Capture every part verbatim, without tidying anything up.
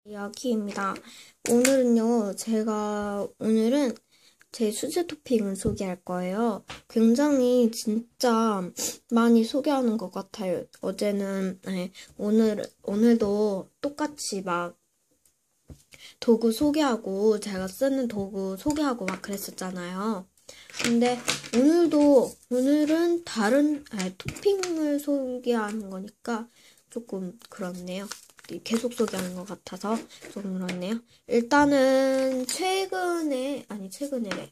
이야기입니다. 오늘은요, 제가, 오늘은 제 수제 토핑을 소개할 거예요. 굉장히 진짜 많이 소개하는 것 같아요. 어제는, 네, 오늘, 오늘도 똑같이 막 도구 소개하고, 제가 쓰는 도구 소개하고 막 그랬었잖아요. 근데 오늘도, 오늘은 다른, 아니, 토핑을 소개하는 거니까 조금 그렇네요. 계속 소개하는 것 같아서 좀 그렇네요. 일단은 최근에 아니 최근에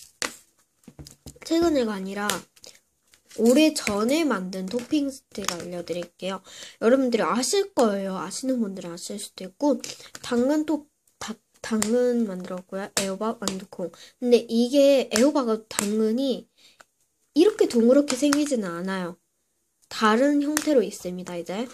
최근에가 아니라 오래 전에 만든 토핑 스틱 알려드릴게요. 여러분들이 아실 거예요. 아시는 분들은 아실 수도 있고 당근 토 다, 당근 만들었고요. 애호박 완두콩. 근데 이게 애호박과 당근이 이렇게 동그랗게 생기지는 않아요. 다른 형태로 있습니다. 이제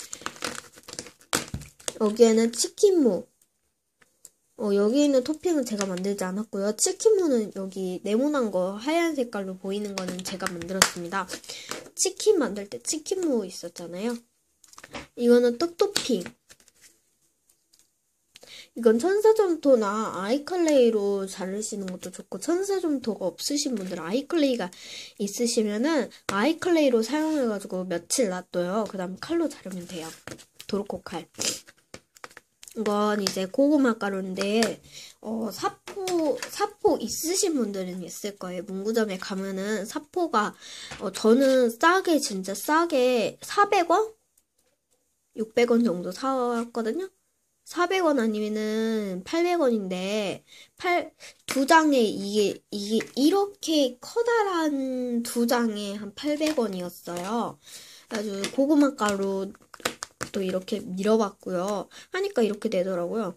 여기에는 치킨무. 어, 여기 있는 토핑은 제가 만들지 않았고요. 치킨무는 여기 네모난 거 하얀 색깔로 보이는 거는 제가 만들었습니다. 치킨 만들 때 치킨무 있었잖아요. 이거는 떡 토핑. 이건 천사점토나 아이클레이로 자르시는 것도 좋고, 천사점토가 없으신 분들은 아이클레이가 있으시면은 아이클레이로 사용해가지고 며칠 놔둬요. 그 다음 칼로 자르면 돼요. 도르코 칼. 이건 이제 고구마 가루인데 어, 사포 사포 있으신 분들은 있을 거예요. 문구점에 가면은 사포가 어, 저는 싸게 진짜 싸게 사백 원? 육백 원 정도 사왔거든요. 사백 원 아니면은 팔백 원인데 팔, 두 장에 이게 이게 이렇게 커다란 두 장에 한 팔백 원이었어요. 아주 고구마 가루 또 이렇게 밀어봤고요. 하니까 이렇게 되더라고요.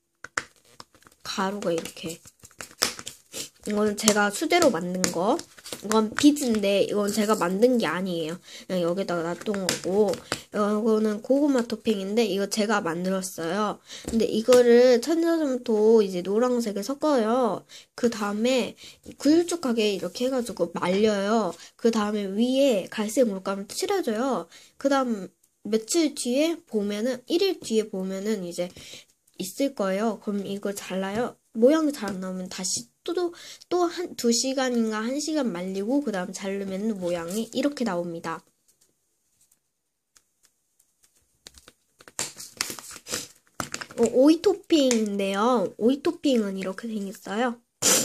가루가 이렇게. 이거는 제가 수제로 만든 거. 이건 비즈인데 이건 제가 만든 게 아니에요. 그냥 여기다가 놔둔 거고. 이거는 고구마 토핑인데 이거 제가 만들었어요. 근데 이거를 천사점토 이제 노란색을 섞어요. 그 다음에 굵쭉하게 이렇게 해가지고 말려요. 그 다음에 위에 갈색 물감을 칠해줘요. 그 다음 며칠 뒤에 보면은, 일 일 뒤에 보면은 이제 있을 거예요. 그럼 이걸 잘라요. 모양이 잘 안 나오면 다시 또, 또 한, 두 시간인가 한 시간 말리고, 그 다음 자르면 모양이 이렇게 나옵니다. 어, 오이 토핑인데요. 오이 토핑은 이렇게 생겼어요.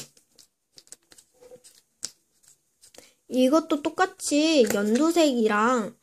이것도 똑같이 연두색이랑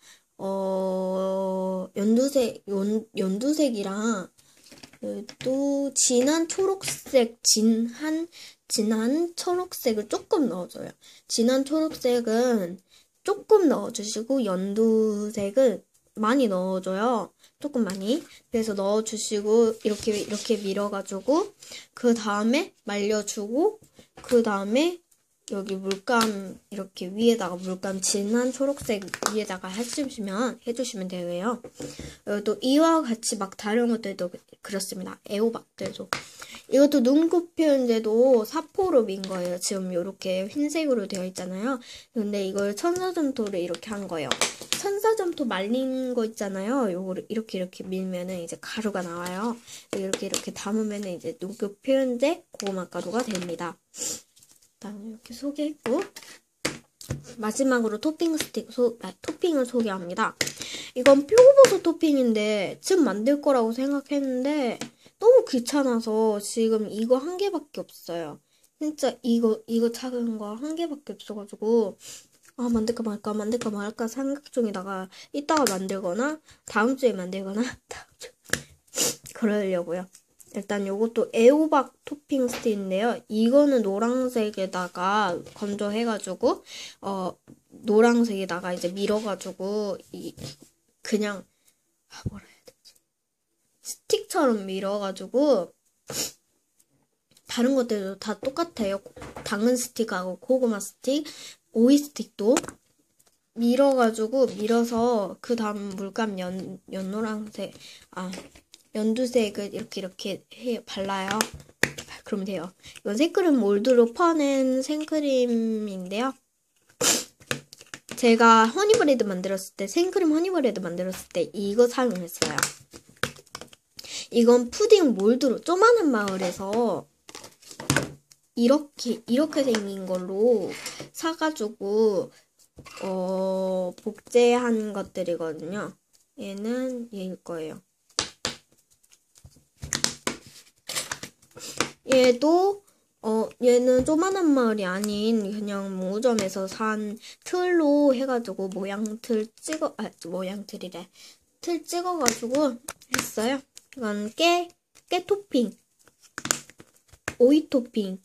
어, 연두색, 연, 연두색이랑, 또, 진한 초록색, 진한, 진한 초록색을 조금 넣어줘요. 진한 초록색은 조금 넣어주시고, 연두색은 많이 넣어줘요. 조금 많이. 그래서 넣어주시고, 이렇게, 이렇게 밀어가지고, 그 다음에 말려주고, 그 다음에 여기 물감 이렇게 위에다가 물감 진한 초록색 위에다가 해주시면 해주시면 되고요. 또 이와 같이 막 다른 것들도 그렇습니다. 애호박들도 이것도 눈곱 표현제도 사포로 민 거예요. 지금 이렇게 흰색으로 되어 있잖아요. 근데 이걸 천사점토를 이렇게 한 거예요. 천사점토 말린 거 있잖아요. 요거를 이렇게 이렇게 밀면은 이제 가루가 나와요. 이렇게 이렇게 담으면은 이제 눈곱 표현제 고구마 가루가 됩니다. 일단 이렇게 소개했고, 마지막으로 토핑 스틱 소, 아, 토핑을 소개합니다. 이건 표고버섯 토핑인데 지금 만들 거라고 생각했는데 너무 귀찮아서 지금 이거 한 개밖에 없어요. 진짜 이거 이거 작은 거 한 개밖에 없어가지고 아 만들까 말까 만들까 말까 생각 중이다가 이따가 만들거나 다음 주에 만들거나 다음 주 그러려고요. 일단 요것도 애호박 토핑 스틱인데요. 이거는 노란색에다가 건조해가지고 어 노란색에다가 이제 밀어가지고 이 그냥 아 뭐라 해야 되지? 스틱처럼 밀어가지고 다른 것들도 다 똑같아요. 당근 스틱하고 고구마 스틱, 오이 스틱도 밀어가지고 밀어서 그 다음 물감 연 연노란색 아 연두색을 이렇게 이렇게 해 발라요. 그러면 돼요. 이건 생크림 몰드로 퍼낸 생크림인데요. 제가 허니브레드 만들었을 때 생크림 허니브레드 만들었을 때 이거 사용했어요. 이건 푸딩 몰드로 조만한 마을에서 이렇게 이렇게 생긴 걸로 사가지고 어 복제한 것들이거든요. 얘는 얘일 거예요. 얘도 어 얘는 조만한 마을이 아닌 그냥 무점에서 산 틀로 해가지고 모양 틀 찍어 아 모양 틀이래 틀 찍어가지고 했어요. 이건 깨, 깨 토핑, 오이 토핑.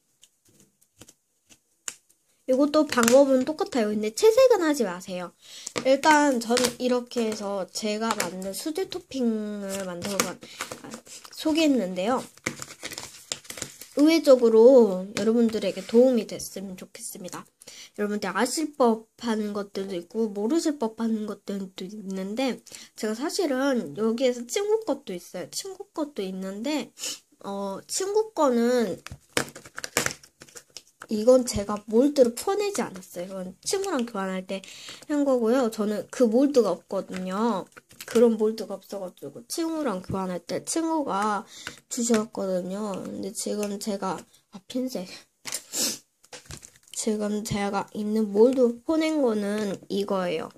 이것도 방법은 똑같아요. 근데 채색은 하지 마세요. 일단 저는 이렇게 해서 제가 만든 수제 토핑을 만들어서 소개했는데요. 의외적으로 여러분들에게 도움이 됐으면 좋겠습니다. 여러분들 아실 법한 것들도 있고 모르실 법한 것들도 있는데 제가 사실은 여기에서 친구 것도 있어요. 친구 것도 있는데 어 친구 거는 이건 제가 몰드를 퍼내지 않았어요. 이건 친구랑 교환할 때 한 거고요. 저는 그 몰드가 없거든요. 그런 몰드가 없어가지고 친구랑 교환할 때 친구가 주셨거든요. 근데 지금 제가 아 핀셋 지금 제가 있는 몰드 퍼낸 거는 이거예요.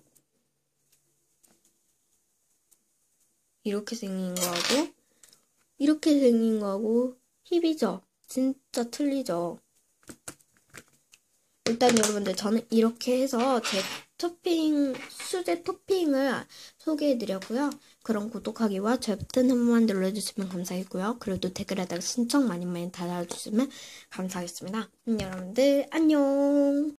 이렇게 생긴 거하고 이렇게 생긴 거하고 힙이죠. 진짜 틀리죠. 일단 여러분들 저는 이렇게 해서 제 토핑, 수제 토핑을 소개해드렸고요. 그럼 구독하기와 좋아요 버튼 한 번만 눌러주시면 감사하겠고요. 그리고 댓글에다가 신청 많이 많이 달아주시면 감사하겠습니다. 여러분들 안녕.